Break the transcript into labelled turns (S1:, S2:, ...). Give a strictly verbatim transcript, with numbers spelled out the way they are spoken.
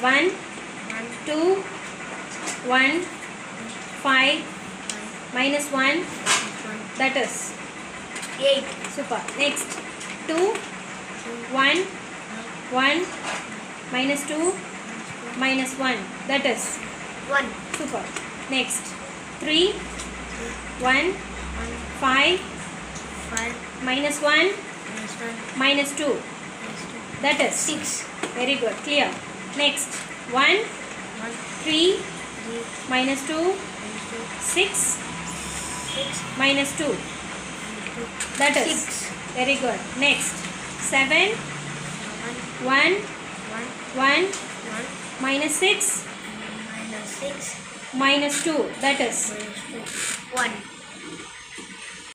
S1: one, two, one, five, minus one, that is
S2: eight.
S1: super. Next, two, one, one, minus two, minus one, that is
S2: one.
S1: super. Next, three, one, five,
S2: five.
S1: minus one,
S2: Minus one.
S1: minus two,
S2: Minus two.
S1: that is
S2: six.
S1: very good. Clear. Next, one,
S2: one.
S1: three,
S2: three.
S1: minus two,
S2: Minus two.
S1: six,
S2: six.
S1: minus two,
S2: Minus two.
S1: that is
S2: six.
S1: very good. Next, seven,
S2: one.
S1: one,
S2: one.
S1: one,
S2: one.
S1: minus six,
S2: Minus six.
S1: minus two, that is
S2: Minus two. one.